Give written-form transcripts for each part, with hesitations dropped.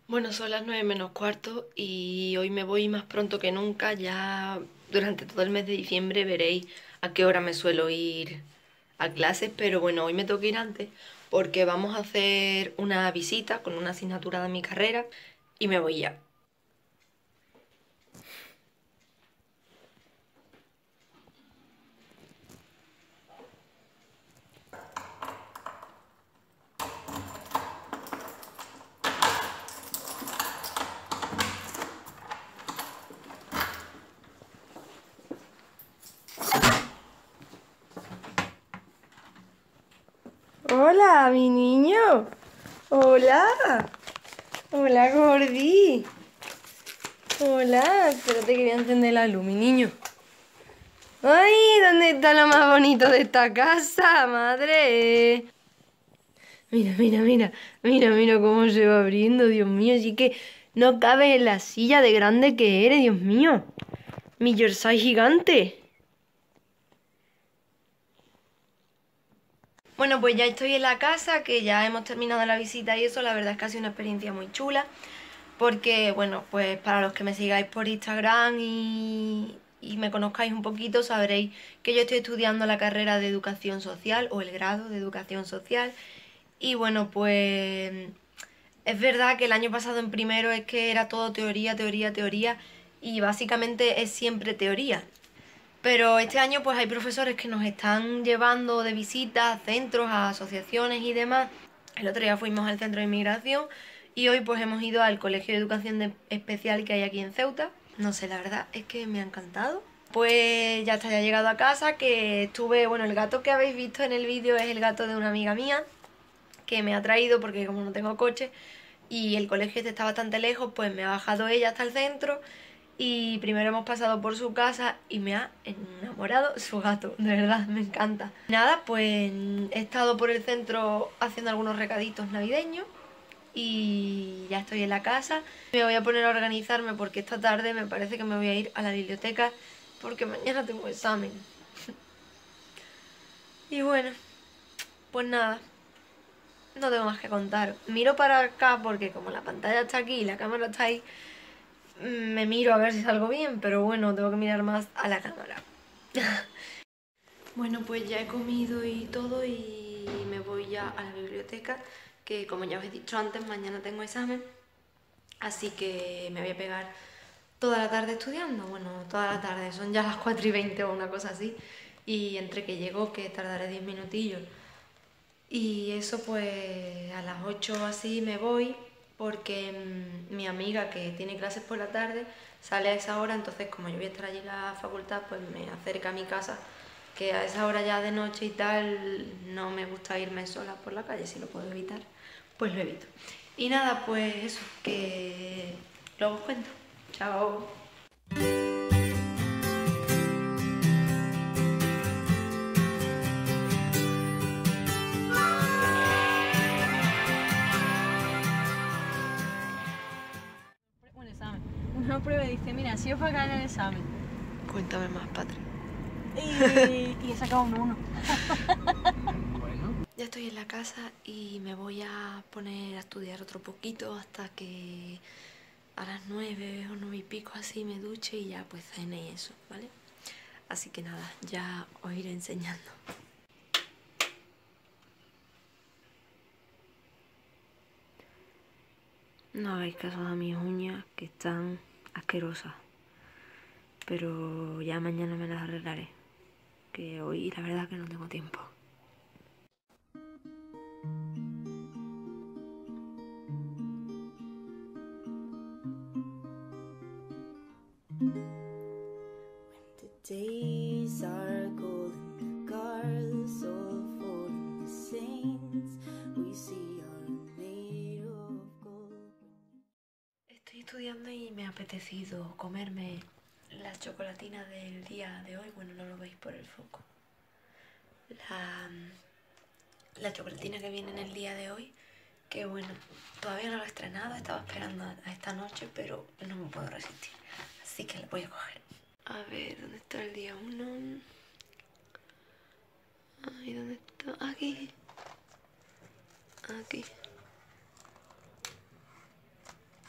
Bueno, son las 9 menos cuarto y hoy me voy más pronto que nunca. Ya durante todo el mes de diciembre veréis a qué hora me suelo ir a clases, pero bueno, hoy me tengo que ir antes porque vamos a hacer una visita con una asignatura de mi carrera y me voy ya. Hola, mi niño. Hola. Hola, Gordi. Hola, espérate que voy a encender la luz, mi niño. ¡Ay! ¿Dónde está lo más bonito de esta casa, madre? Mira, mira, mira, mira, mira cómo se va abriendo, Dios mío, sí que no cabes en la silla de grande que eres, Dios mío. Mi jersey gigante. Bueno, pues ya estoy en la casa, que ya hemos terminado la visita y eso, la verdad es que ha sido una experiencia muy chula, porque, bueno, pues para los que me sigáis por Instagram y me conozcáis un poquito, sabréis que yo estoy estudiando la carrera de educación social o el grado de educación social. Y bueno, pues es verdad que el año pasado en primero es que era todo teoría, teoría, teoría y básicamente es siempre teoría. Pero este año pues hay profesores que nos están llevando de visita a centros, a asociaciones y demás. El otro día fuimos al centro de inmigración y hoy pues hemos ido al Colegio de Educación Especial que hay aquí en Ceuta. No sé, la verdad es que me ha encantado. Pues ya está, ya he llegado a casa, que estuve, bueno, el gato que habéis visto en el vídeo es el gato de una amiga mía que me ha traído porque como no tengo coche y el colegio este está bastante lejos, pues me ha bajado ella hasta el centro y primero hemos pasado por su casa y me ha enamorado su gato, de verdad, me encanta. Nada, pues he estado por el centro haciendo algunos recaditos navideños y ya estoy en la casa. Me voy a poner a organizarme porque esta tarde me parece que me voy a ir a la biblioteca porque mañana tengo examen. Y bueno, pues nada, no tengo más que contar. Miro para acá porque como la pantalla está aquí y la cámara está ahí, me miro a ver si salgo bien, pero bueno, tengo que mirar más a la cámara. Bueno, pues ya he comido y todo y me voy ya a la biblioteca, que como ya os he dicho antes, mañana tengo examen, así que me voy a pegar toda la tarde estudiando. Bueno, toda la tarde, son ya las 4:20 o una cosa así, y entre que llego, que tardaré 10 minutillos. Y eso pues a las 8 así me voy porque mi amiga que tiene clases por la tarde sale a esa hora, entonces como yo voy a estar allí en la facultad, pues me acerca a mi casa, que a esa hora ya de noche y tal no me gusta irme sola por la calle, si lo puedo evitar, pues lo evito. Y nada, pues eso, que luego os cuento. Chao. Un examen. Una prueba y dice, mira, si os va a caer el examen. Cuéntame más, Patri. Y he sacado un 1. Ya estoy en la casa y me voy a poner a estudiar otro poquito hasta que a las 9 o 9 y pico así me duche y ya pues cene y eso, ¿vale? Así que nada, ya os iré enseñando. No hagáis caso a mis uñas que están asquerosas, pero ya mañana me las arreglaré, que hoy la verdad que no tengo tiempo. The days are golden, the gods all fallen, the saints we see are made of gold. Estoy estudiando y me ha apetecido comerme la chocolatina del día de hoy. Bueno, no lo veis por el foco. La chocolatina que viene en el día de hoy, que bueno, todavía no lo he estrenado, estaba esperando a esta noche, pero no me puedo resistir. Así que la voy a coger. A ver, ¿dónde está el día 1? Ay, ¿dónde está? Aquí. Aquí.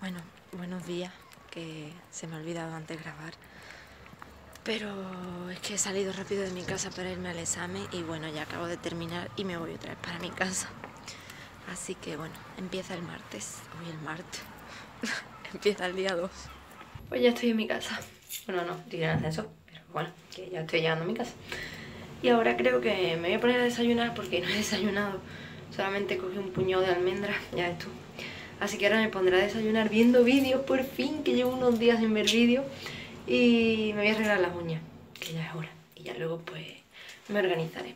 Bueno, buenos días, que se me ha olvidado antes grabar. Pero es que he salido rápido de mi casa para irme al examen y bueno, ya acabo de terminar y me voy otra vez para mi casa. Así que bueno, empieza el martes. Hoy el martes. Empieza el día 2. Pues ya estoy en mi casa. Bueno, no, estoy en el ascensor, pero bueno, que ya estoy llegando a mi casa. Y ahora creo que me voy a poner a desayunar porque no he desayunado. Solamente cogí un puñado de almendras, ya ves tú. Así que ahora me pondré a desayunar viendo vídeos, por fin, que llevo unos días sin ver vídeos. Y me voy a arreglar las uñas, que ya es hora. Y ya luego pues me organizaré.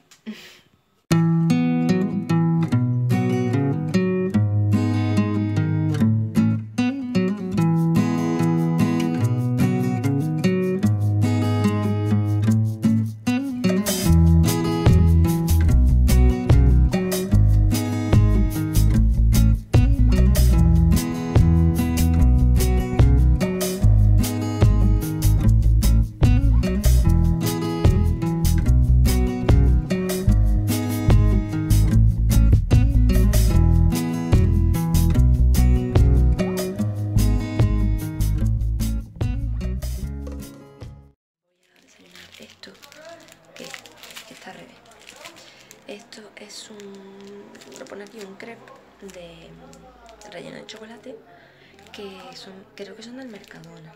Esto, que está al revés. Esto es lo pone aquí un crepe de relleno de chocolate, que creo que son del Mercadona,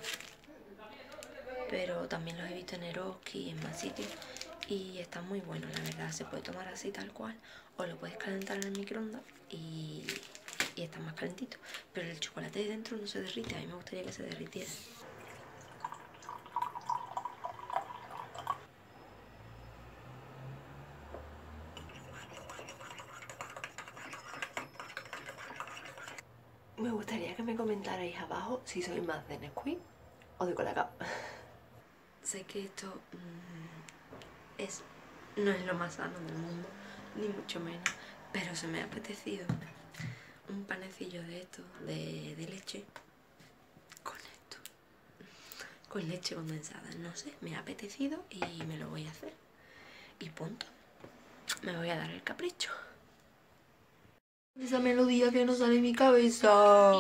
pero también los he visto en Eroski y en más sitios y están muy buenos, la verdad. Se puede tomar así tal cual o lo puedes calentar en el microondas y está más calentito, pero el chocolate de dentro no se derrite. A mí me gustaría que se derritiera. Me gustaría que me comentarais abajo si sois más de Nesquik o de Colacao. Sé que esto no es lo más sano del mundo, ni mucho menos, pero se me ha apetecido un panecillo de esto, de leche, con leche condensada. No sé, me ha apetecido y me lo voy a hacer. Y punto. Me voy a dar el capricho. Esa melodía que no sale en mi cabeza.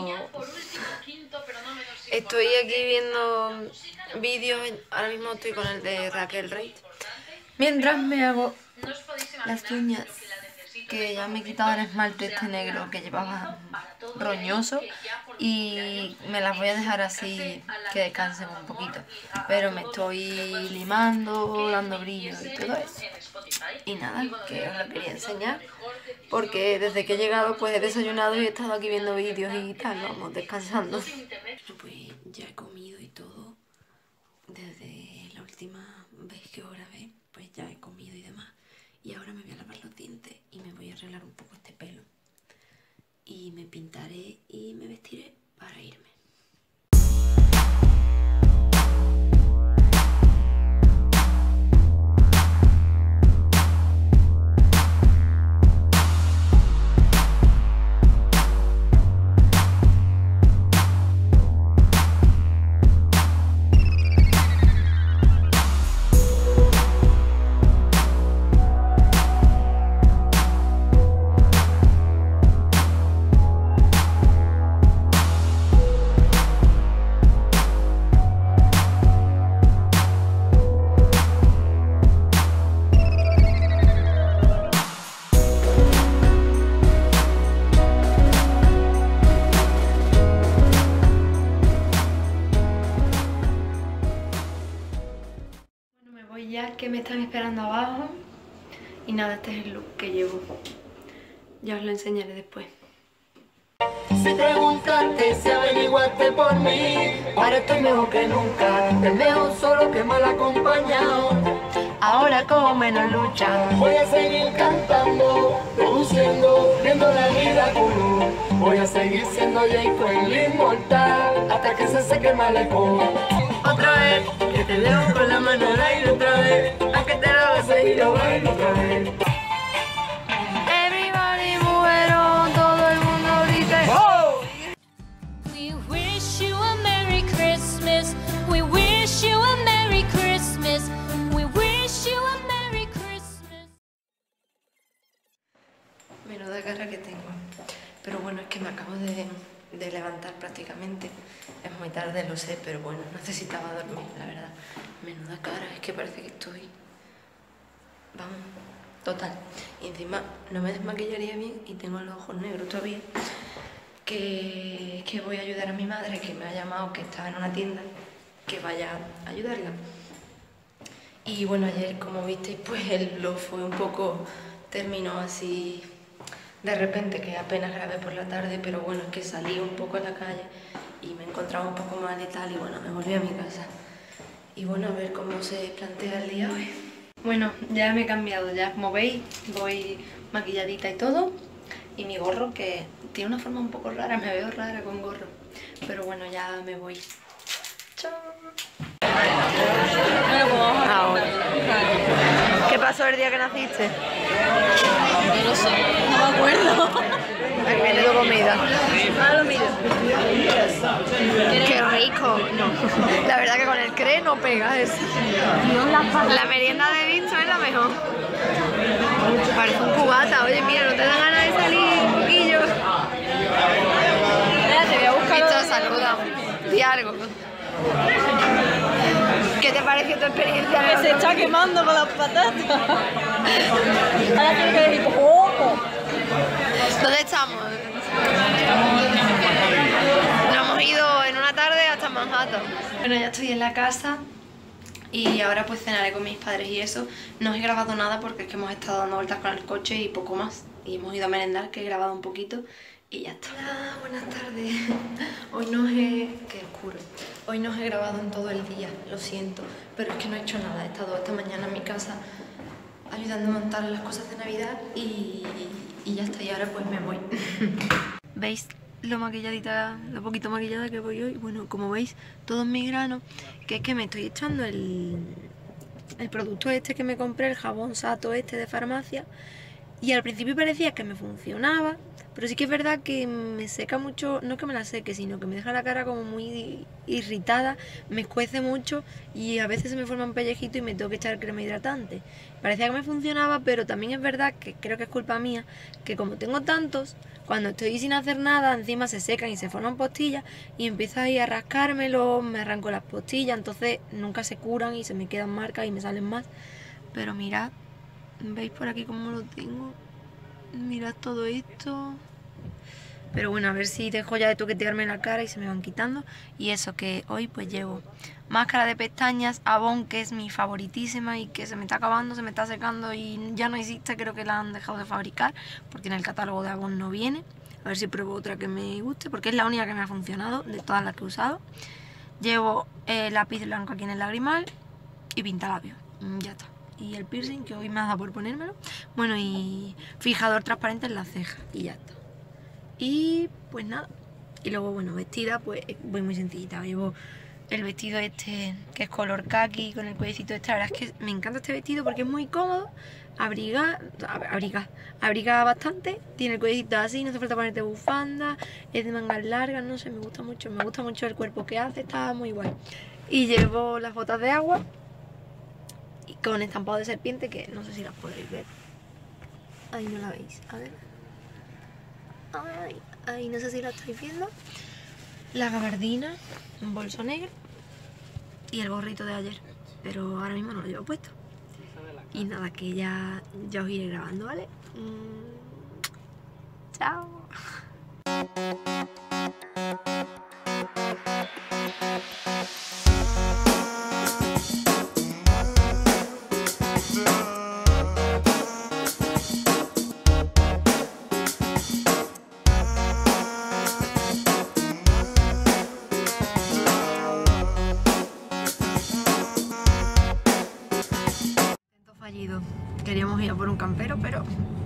Estoy aquí viendo vídeos. Ahora mismo estoy con el de Raquel Reid. Mientras me hago las uñas, que ya me he quitado el esmalte este negro que llevaba roñoso y me las voy a dejar así que descansen un poquito. Pero me estoy limando, dando brillo y todo eso. Y nada, que os lo quería enseñar porque desde que he llegado pues he desayunado y he estado aquí viendo vídeos y tal, vamos, descansando. Pues ya he comido y todo. Desde la última vez que os grabé, pues ya he comido y demás. Y ahora me voy a lavar los dientes y me voy a arreglar un poco este pelo. Y me pintaré y me vestiré para irme. Ya que me están esperando abajo y nada, este es el look que llevo. Ya os lo enseñaré después. Si preguntaste, si averiguaste por mí, ahora estoy mejor que nunca. Es mejor solo que mal acompañado. Ahora como menos lucha, Voy a seguir cantando, produciendo, viendo la vida color. Voy a seguir siendo Jacob el inmortal hasta que se seque el malecón. Otra vez, que te dejo con la mano al aire otra vez, aunque te la vas a seguir a bailar otra vez. everybody mujeron, todo el mundo grite. We wish you a Merry Christmas. We wish you a Merry Christmas. We wish you a Merry Christmas. Menuda cara que tengo. Pero bueno, es que me acabo de de levantar prácticamente. Es muy tarde, lo sé, pero bueno, necesitaba dormir, la verdad. Menuda cara, es que parece que estoy... Vamos, total. Y encima no me desmaquillaría bien y tengo los ojos negros todavía. Que voy a ayudar a mi madre, que me ha llamado, que estaba en una tienda, que vaya a ayudarla. Y bueno, ayer, como visteis, pues el vlog fue un poco... terminó así de repente, que apenas grabé por la tarde, pero bueno, es que salí un poco a la calle y me encontraba un poco mal y tal, y bueno, me volví a mi casa. Y bueno, a ver cómo se plantea el día hoy. Bueno, ya me he cambiado, ya como veis, voy maquilladita y todo. Y mi gorro, que tiene una forma un poco rara, me veo rara con gorro. Pero bueno, ya me voy. Chao. Ahora. ¿Qué pasó el día que naciste? Yo no sé, no me acuerdo. Aquí viene tu comida. Ah, lo miro. ¡Qué rico! No. La verdad que con el cree no pega eso. La merienda de Visto es la mejor. Parece un cubata. Oye, mira, ¿no te da ganas de salir un poquillo? Mira, te voy a buscar. Visto, saluda. Di algo. ¿Qué te pareció tu experiencia? Que se está quemando con las patatas. Ahora tiene que decir ¡ojo! ¿Dónde estamos? Nos hemos ido en una tarde hasta Manhattan. Bueno, ya estoy en la casa y ahora pues cenaré con mis padres y eso. No he grabado nada porque es que hemos estado dando vueltas con el coche y poco más. Y hemos ido a merendar, que he grabado un poquito y ya está. Hola, buenas tardes. Hoy no he... Qué oscuro. Hoy no os he grabado en todo el día, lo siento. Pero es que no he hecho nada. He estado esta mañana en mi casa ayudando a montar las cosas de Navidad y ya está. Y ahora pues me voy. ¿Veis lo maquilladita, lo poquito maquillada que voy hoy? Bueno, como veis, todo en mi grano. Que es que me estoy echando el producto este que me compré, el jabón Sato este de farmacia. Y al principio parecía que me funcionaba, pero sí que es verdad que me seca mucho, no que me la seque, sino que me deja la cara como muy irritada, me escuece mucho y a veces se me forma un pellejito y me tengo que echar crema hidratante. Parecía que me funcionaba, pero también es verdad que creo que es culpa mía, que como tengo tantos, cuando estoy sin hacer nada, encima se secan y se forman postillas y empiezo ahí a rascármelo, me arranco las postillas, entonces nunca se curan y se me quedan marcas y me salen más. Pero mirad. ¿Veis por aquí cómo lo tengo? Mirad todo esto. Pero bueno, a ver si dejo ya de toquetearme la cara y se me van quitando. Y eso, que hoy pues llevo máscara de pestañas Avon, que es mi favoritísima y que se me está acabando, se me está secando y ya no existe, creo que la han dejado de fabricar porque en el catálogo de Avon no viene. A ver si pruebo otra que me guste porque es la única que me ha funcionado de todas las que he usado. Llevo lápiz blanco aquí en el lagrimal y pintalabios. Ya está. Y el piercing, que hoy me ha dado por ponérmelo. Bueno, y fijador transparente en la ceja. Y ya está. Y pues nada. Y luego, bueno, vestida, pues voy muy sencillita. Llevo el vestido este, que es color khaki, con el cuellecito este. La verdad es que me encanta este vestido porque es muy cómodo. Abriga bastante. Tiene el cuellecito así, no hace falta ponerte bufanda. Es de mangas largas, no sé, me gusta mucho el cuerpo que hace. Está muy guay. Y llevo las botas de agua con estampado de serpiente, que no sé si las podréis ver. Ahí no la veis, a ver. Ahí no sé si la estáis viendo. La gabardina, un bolso negro y el gorrito de ayer, pero ahora mismo no lo llevo puesto. Y nada, que ya os iré grabando, ¿vale? Chao. Queríamos ir a por un campero, pero